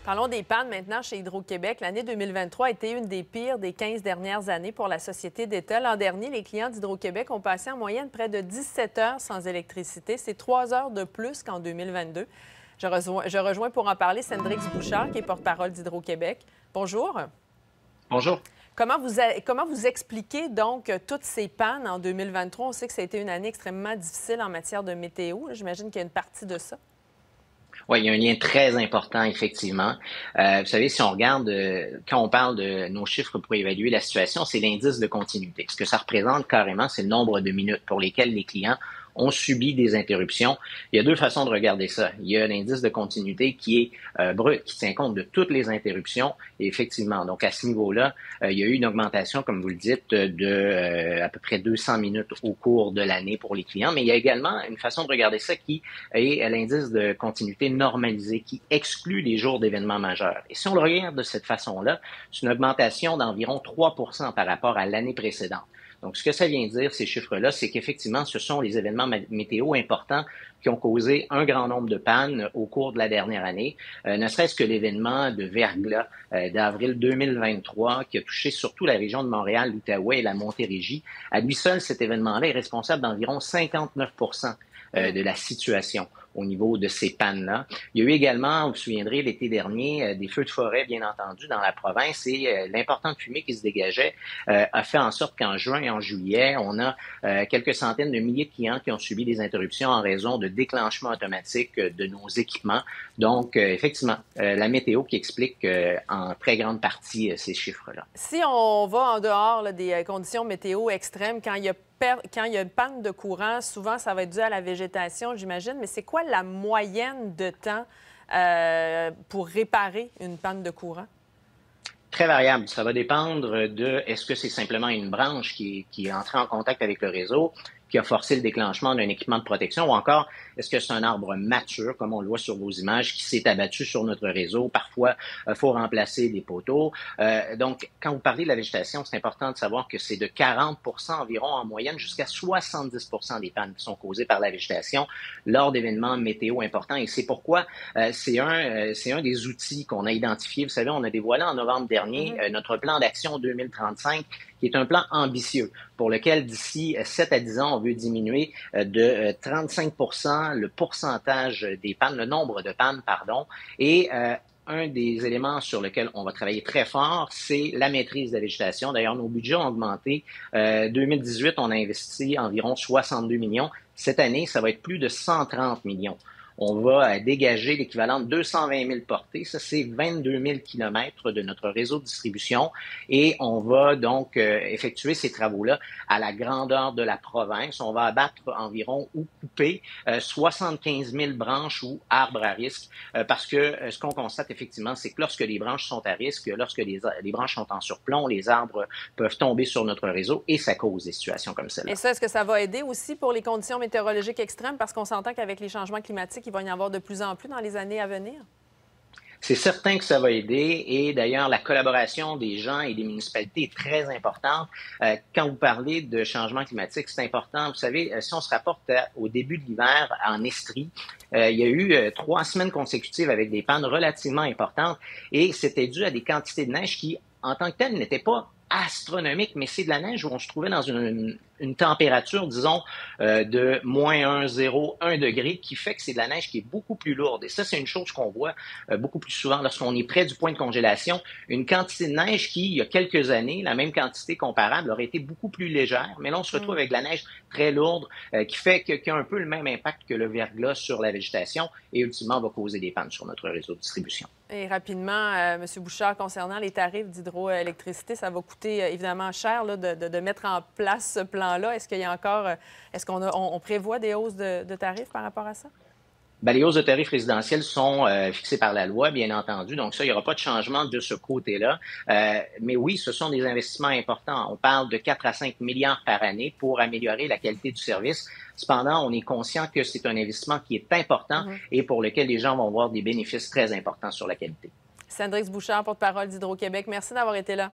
Parlons des pannes maintenant chez Hydro-Québec. L'année 2023 a été une des pires des 15 dernières années pour la société d'État. L'an dernier, les clients d'Hydro-Québec ont passé en moyenne près de 17 heures sans électricité. C'est 3 heures de plus qu'en 2022. Je rejoins pour en parler Cendrix Bouchard, qui est porte-parole d'Hydro-Québec. Bonjour. Bonjour. Comment vous expliquez donc toutes ces pannes en 2023? On sait que ça a été une année extrêmement difficile en matière de météo. J'imagine qu'il y a une partie de ça. Oui, il y a un lien très important, effectivement. Vous savez, si on regarde, quand on parle de nos chiffres pour évaluer la situation, c'est l'indice de continuité. Ce que ça représente carrément, c'est le nombre de minutes pour lesquelles les clients ont subi des interruptions. Il y a deux façons de regarder ça. Il y a l'indice de continuité qui est brut, qui tient compte de toutes les interruptions. Et effectivement, donc à ce niveau-là, il y a eu une augmentation, comme vous le dites, de à peu près 200 minutes au cours de l'année pour les clients. Mais il y a également une façon de regarder ça qui est l'indice de continuité normalisé, qui exclut les jours d'événements majeurs. Et si on le regarde de cette façon-là, c'est une augmentation d'environ 3 par rapport à l'année précédente. Donc, ce que ça vient dire, ces chiffres-là, c'est qu'effectivement, ce sont les événements météo importants qui ont causé un grand nombre de pannes au cours de la dernière année. Ne serait-ce que l'événement de verglas d'avril 2023 qui a touché surtout la région de Montréal, l'Outaouais et la Montérégie. À lui seul, cet événement-là est responsable d'environ 59 de la situation au niveau de ces pannes-là. Il y a eu également, vous vous souviendrez, l'été dernier, des feux de forêt, bien entendu, dans la province et l'importante fumée qui se dégageait a fait en sorte qu'en juin et en juillet, on a quelques centaines de milliers de clients qui ont subi des interruptions en raison de déclenchement automatique de nos équipements. Donc, effectivement, la météo qui explique en très grande partie ces chiffres-là. Si on va en dehors là, des conditions météo extrêmes, quand il y a une panne de courant, souvent, ça va être dû à la végétation, j'imagine. Mais c'est quoi la moyenne de temps pour réparer une panne de courant? Très variable. Ça va dépendre de est-ce que c'est simplement une branche qui est entrée en contact avec le réseau, qui a forcé le déclenchement d'un équipement de protection, ou encore est-ce que c'est un arbre mature, comme on le voit sur vos images, qui s'est abattu sur notre réseau. Parfois, il faut remplacer des poteaux. Donc, quand vous parlez de la végétation, c'est important de savoir que c'est de 40 environ en moyenne jusqu'à 70 des pannes qui sont causées par la végétation lors d'événements météo importants. Et c'est pourquoi c'est un des outils qu'on a identifié. Vous savez, on a dévoilé en novembre dernier notre plan d'action 2035, qui est un plan ambitieux pour lequel, d'ici 7 à 10 ans, on veut diminuer de 35 le pourcentage des pannes, le nombre de pannes, pardon, et un des éléments sur lesquels on va travailler très fort, c'est la maîtrise de la végétation. D'ailleurs, nos budgets ont augmenté. 2018, on a investi environ 62 millions. Cette année, ça va être plus de 130 millions. On va dégager l'équivalent de 220 000 portées. Ça, c'est 22 000 kilomètres de notre réseau de distribution. Et on va donc effectuer ces travaux-là à la grandeur de la province. On va abattre environ ou couper 75 000 branches ou arbres à risque parce que ce qu'on constate effectivement, c'est que lorsque les branches sont à risque, lorsque les branches sont en surplomb, les arbres peuvent tomber sur notre réseau et ça cause des situations comme celle-là. Et ça, est-ce que ça va aider aussi pour les conditions météorologiques extrêmes? Parce qu'on s'entend qu'avec les changements climatiques, il va y en avoir de plus en plus dans les années à venir. C'est certain que ça va aider et d'ailleurs, la collaboration des gens et des municipalités est très importante. Quand vous parlez de changement climatique, c'est important. Vous savez, si on se rapporte au début de l'hiver en Estrie, il y a eu 3 semaines consécutives avec des pannes relativement importantes et c'était dû à des quantités de neige qui, en tant que telles, n'étaient pas astronomiques, mais c'est de la neige où on se trouvait dans une température, disons, de -1, 0, 1 degré, qui fait que c'est de la neige qui est beaucoup plus lourde. Et ça, c'est une chose qu'on voit beaucoup plus souvent lorsqu'on est près du point de congélation. Une quantité de neige qui, il y a quelques années, la même quantité comparable, aurait été beaucoup plus légère. Mais là, on se retrouve avec de la neige très lourde qui fait qu'il y a un peu le même impact que le verglas sur la végétation et ultimement va causer des pannes sur notre réseau de distribution. Et rapidement, M. Bouchard, concernant les tarifs d'hydroélectricité, ça va coûter évidemment cher là, de mettre en place ce plan-là. Est-ce qu'il y a encore, est-ce qu'on prévoit des hausses de tarifs par rapport à ça? Ben, les hausses de tarifs résidentiels sont fixées par la loi, bien entendu. Donc ça, il n'y aura pas de changement de ce côté-là. Mais oui, ce sont des investissements importants. On parle de 4 à 5 milliards par année pour améliorer la qualité du service. Cependant, on est conscient que c'est un investissement qui est important et pour lequel les gens vont voir des bénéfices très importants sur la qualité. Cendrix Bouchard, porte-parole d'Hydro-Québec, merci d'avoir été là.